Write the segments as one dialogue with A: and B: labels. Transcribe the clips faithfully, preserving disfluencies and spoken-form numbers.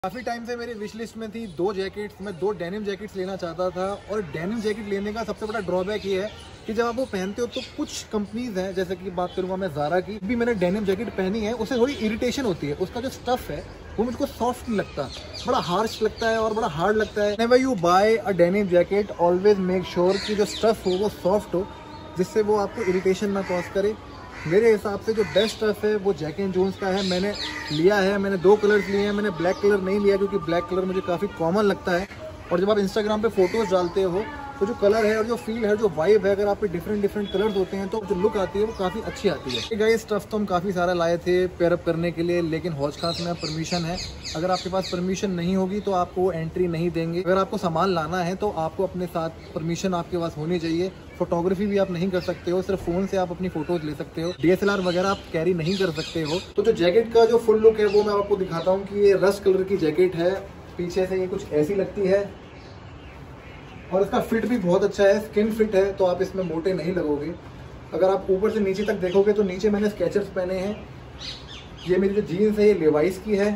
A: काफ़ी टाइम से मेरी विश लिस्ट में थी दो जैकेट्स। मैं दो डेनिम जैकेट्स लेना चाहता था और डेनिम जैकेट लेने का सबसे बड़ा ड्रॉबैक ये है कि जब आप वो पहनते हो तो कुछ कंपनीज हैं, जैसे कि बात करूंगा मैं ज़ारा की, भी मैंने डेनिम जैकेट पहनी है, उससे थोड़ी इरिटेशन होती है। उसका जो स्टफ़ है वो मुझको सॉफ्ट नहीं लगता, बड़ा हार्श लगता है और बड़ा हार्ड लगता है। Whenever you buy a denim jacket always make sure कि जो स्टफ़ हो वो सॉफ्ट हो, जिससे वो आपको इरिटेशन ना कॉज करे। मेरे हिसाब से जो बेस्ट स्टफ़ है वो जैक एंड जोन्स का है। मैंने लिया है, मैंने दो कलर्स लिए हैं। मैंने ब्लैक कलर नहीं लिया क्योंकि ब्लैक कलर मुझे काफ़ी कॉमन लगता है, और जब आप इंस्टाग्राम पे फोटोज़ डालते हो तो जो कलर है और जो फील है, जो वाइब है, अगर आप पे डिफरेंट डिफरेंट कलर्स होते हैं तो जो लुक आती है वो काफ़ी अच्छी आती है। गाइस स्टफ़ तो हम काफ़ी सारा लाए थे पेयर अप करने के लिए, लेकिन हौज खास में परमिशन है। अगर आपके पास परमिशन नहीं होगी तो आपको एंट्री नहीं देंगे। अगर आपको सामान लाना है तो आपको अपने साथ परमिशन आपके पास होनी चाहिए। फोटोग्राफी भी आप नहीं कर सकते हो, सिर्फ फ़ोन से आप अपनी फ़ोटोज़ ले सकते हो। डी एस एल आर वगैरह आप कैरी नहीं कर सकते हो। तो जो जैकेट का जो फुल लुक है वो मैं आपको दिखाता हूँ कि ये रस्ट कलर की जैकेट है। पीछे से ये कुछ ऐसी लगती है और इसका फिट भी बहुत अच्छा है, स्किन फिट है, तो आप इसमें मोटे नहीं लगोगे। अगर आप ऊपर से नीचे तक देखोगे तो नीचे मैंने स्केचर्स पहने हैं। ये मेरी जो जीन्स है ये लेवाइस की है।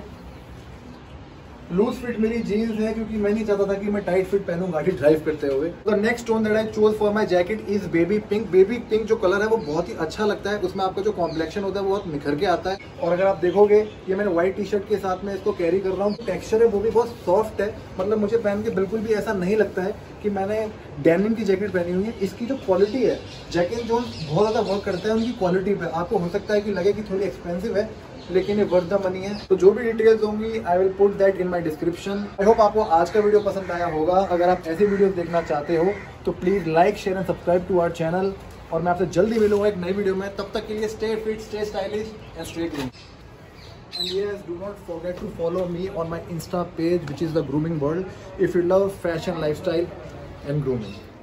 A: लूज फिट मेरी जीन्स है क्योंकि मैं नहीं चाहता था कि मैं टाइट फिट पहनूं गाड़ी ड्राइव करते हुए। The next tone that I chose for my jacket is baby pink. Baby pink जो कलर है वो बहुत ही अच्छा लगता है, उसमें आपका जो कॉम्प्लेक्शन होता है वो बहुत निखर के आता है। और अगर आप देखोगे ये मैंने व्हाइट टी शर्ट के साथ में इसको कैरी कर रहा हूँ। टेक्सचर है वो भी बहुत सॉफ्ट है, मतलब मुझे पहन के बिल्कुल भी ऐसा नहीं लगता है कि मैंने डेनिम की जैकेट पहनी हुई है। इसकी जो क्वालिटी है, जैक एंड जोन्स बहुत ज़्यादा वर्क करता है उनकी क्वालिटी पे। आपको हो सकता है कि लगे कि थोड़ी एक्सपेंसिव है, लेकिन ये वर्थ द मनी है। तो जो भी डिटेल्स होंगी I will put that in my description. I hope आपको आज का वीडियो पसंद आया होगा। अगर आप ऐसी वीडियोस देखना चाहते हो तो please like share and subscribe to our channel, और मैं आपसे जल्दी मिलूंगा एक नई वीडियो में। तब तक के लिए stay fit, stay stylish and stay clean. And yes, do not forget to follow me on my Insta page, which is the Grooming World, if you love fashion, lifestyle and grooming.